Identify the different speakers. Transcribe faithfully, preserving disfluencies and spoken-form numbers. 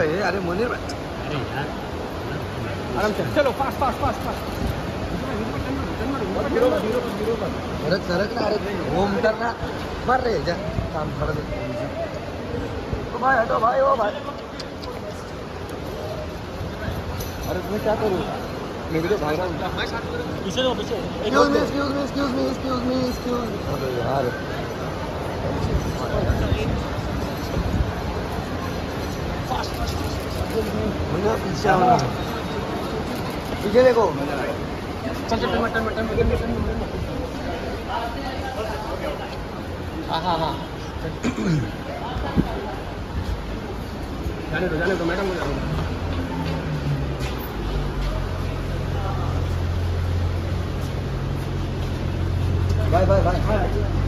Speaker 1: रहे अरे मुनीर
Speaker 2: अरे यार
Speaker 1: आराम से चलो फास्ट फास्ट फास्ट फास्ट सरक सरक ना अरे घूम करना मर रहे जा काम छोड़ दे तो भाई हटो भाई ओ भाई अरे तुम्हें क्या करूँ मैं भी तो भाग रहा हूँ
Speaker 2: पीछे दो पीछे
Speaker 1: excuse me excuse me excuse me excuse me excuse अरे यार मुन्ना पीछे आओ पीछे देखो
Speaker 2: चल चल मटन मटन मटन हाँ हाँ हाँ जाने दो जाने दो मैडम को जाने दो
Speaker 1: बाय बाय बाय